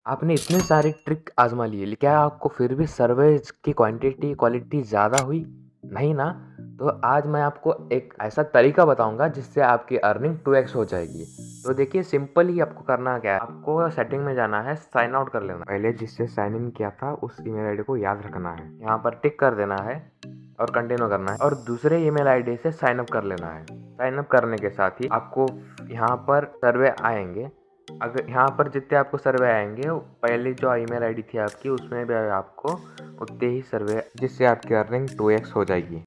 आपने इतने सारे ट्रिक आज़मा लिए, क्या आपको फिर भी सर्वेज की क्वांटिटी क्वालिटी ज़्यादा हुई? नहीं ना? तो आज मैं आपको एक ऐसा तरीका बताऊँगा जिससे आपकी अर्निंग 2x हो जाएगी। तो देखिए सिंपल ही आपको करना क्या है, आपको सेटिंग में जाना है, साइन आउट कर लेना। पहले जिससे साइन इन किया था उस ईमेल आईडी को याद रखना है। यहाँ पर टिक कर देना है और कंटिन्यू करना है और दूसरे ईमेल आईडी से साइन अप कर लेना है। साइन अप करने के साथ ही आपको यहाँ पर सर्वे आएँगे। अगर यहाँ पर जितने आपको सर्वे आएँगे, पहले जो ईमेल आईडी थी आपकी उसमें भी आपको उतने ही सर्वे, जिससे आपकी अर्निंग 2x हो जाएगी।